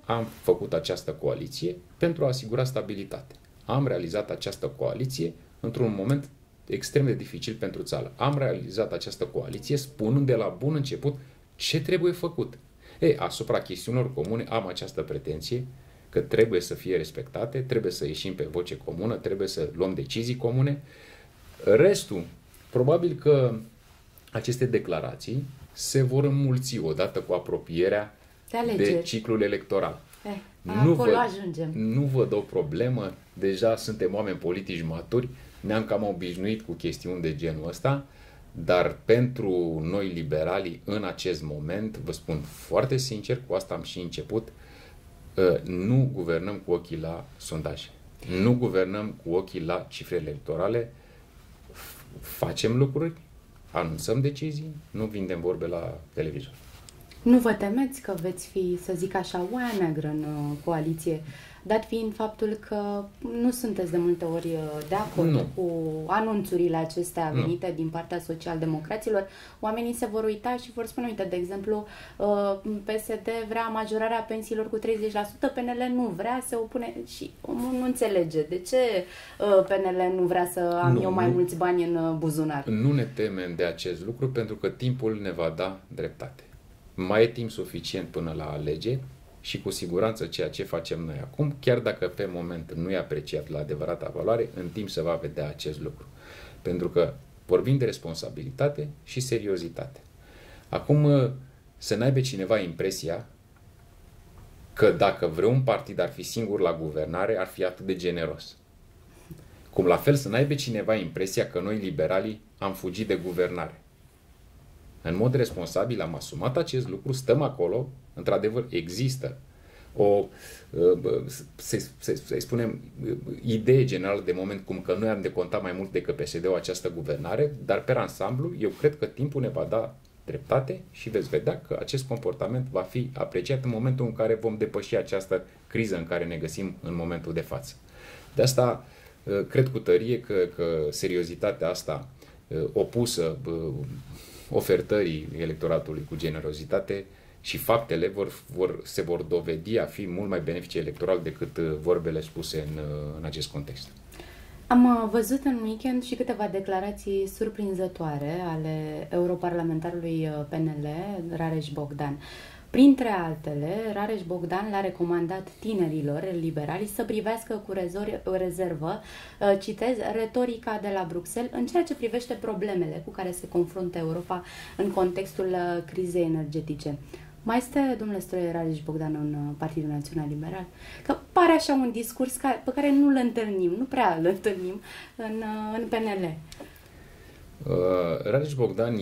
am făcut această coaliție pentru a asigura stabilitate. Am realizat această coaliție într-un moment extrem de dificil pentru țară. Am realizat această coaliție spunând de la bun început ce trebuie făcut. Asupra chestiunilor comune am această pretenție că trebuie să fie respectate, trebuie să ieșim pe voce comună, trebuie să luăm decizii comune. Restul, probabil că aceste declarații se vor înmulți odată cu apropierea de ciclul electoral. Nu văd o problemă, deja suntem oameni politici maturi, ne-am cam obișnuit cu chestiuni de genul ăsta, dar pentru noi liberalii în acest moment, vă spun foarte sincer, cu asta am și început, nu guvernăm cu ochii la sondaje. Nu guvernăm cu ochii la cifre electorale. Facem lucruri, anunțăm decizii, nu vindem vorbe la televizor. Nu vă temeți că veți fi, să zic așa, oaia neagră în coaliție, dat fiind faptul că nu sunteți de multe ori de acord cu anunțurile acestea venite din partea social-democraților? Oamenii se vor uita și vor spune, uite, de exemplu, PSD vrea majorarea pensiilor cu 30%, PNL nu vrea, se opune și omul nu înțelege. De ce PNL nu vrea să am eu mai mulți bani în buzunar? Nu ne temem de acest lucru pentru că timpul ne va da dreptate. Mai e timp suficient până la alegeri și cu siguranță ceea ce facem noi acum, chiar dacă pe moment nu e apreciat la adevărata valoare, în timp se va vedea acest lucru. Pentru că vorbim de responsabilitate și seriozitate. Acum să n-aibă cineva impresia că dacă vreun partid ar fi singur la guvernare, ar fi atât de generos. Cum la fel să n-aibă cineva impresia că noi liberalii am fugit de guvernare. În mod responsabil am asumat acest lucru, stăm acolo, într-adevăr există o, să spunem, idee generală de moment cum că noi am decontat mai mult decât PSD-ul această guvernare, dar pe ansamblu eu cred că timpul ne va da dreptate și veți vedea că acest comportament va fi apreciat în momentul în care vom depăși această criză în care ne găsim în momentul de față. De asta cred cu tărie că seriozitatea asta opusă ofertării electoratului cu generozitate și faptele se vor dovedi a fi mult mai benefice electoral decât vorbele spuse în acest context. Am văzut în weekend și câteva declarații surprinzătoare ale europarlamentarului PNL, Rareș Bogdan. Printre altele, Rareș Bogdan le-a recomandat tinerilor liberali să privească cu rezervă, citez, retorica de la Bruxelles în ceea ce privește problemele cu care se confruntă Europa în contextul crizei energetice. Mai este, domnule Stroie, Rareș Bogdan în Partidul Național Liberal? Că pare așa un discurs pe care nu-l întâlnim, nu prea îl întâlnim în PNL. Rareș Bogdan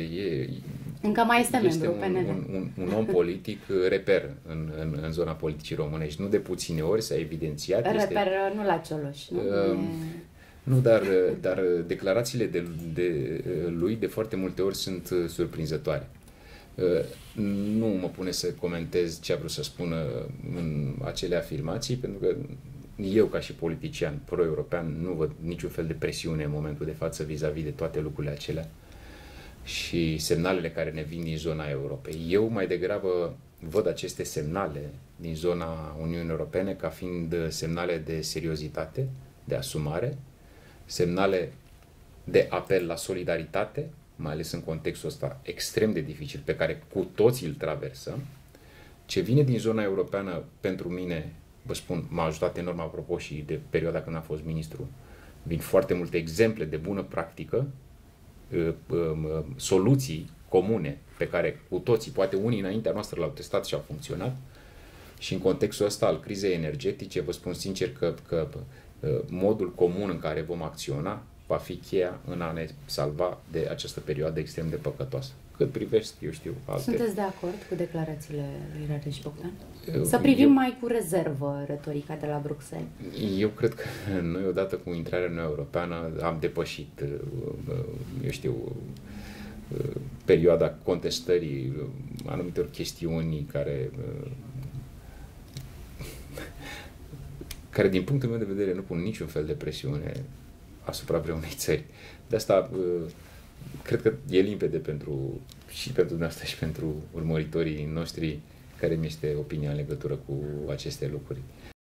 încă mai este membru PNL. Un om politic reper în zona politicii românești. Nu de puține ori s-a evidențiat. Reper nu la Cioloș, nu? Nu, dar declarațiile lui de foarte multe ori sunt surprinzătoare. Nu mă pune să comentez ce a vrut să spună în acele afirmații, pentru că eu, ca și politician pro-european, nu văd niciun fel de presiune în momentul de față vis-a-vis de toate lucrurile acelea și semnalele care ne vin din zona Europei. Eu mai degrabă văd aceste semnale din zona Uniunii Europene ca fiind semnale de seriozitate, de asumare, semnale de apel la solidaritate, mai ales în contextul ăsta extrem de dificil pe care cu toții îl traversăm. Ce vine din zona europeană, pentru mine, vă spun, m-a ajutat enorm, apropo și de perioada când am fost ministru. Vin foarte multe exemple de bună practică, soluții comune pe care cu toții, poate unii înaintea noastră l-au testat și au funcționat. Și în contextul ăsta al crizei energetice, vă spun sincer că modul comun în care vom acționa va fi cheia în a ne salva de această perioadă extrem de păcătoasă. Cât privește, eu știu, alte... Sunteți de acord cu declarațiile lui Rareș Bogdan? Să privim mai cu rezervă retorica de la Bruxelles. Eu cred că noi, odată cu intrarea în Uniunea Europeană, am depășit, eu știu, perioada contestării anumitor chestiuni care din punctul meu de vedere nu pun niciun fel de presiune asupra vreunei țări. De asta cred că e limpede și pentru dumneavoastră și pentru urmăritorii noștri care mi este opinia în legătură cu aceste lucruri.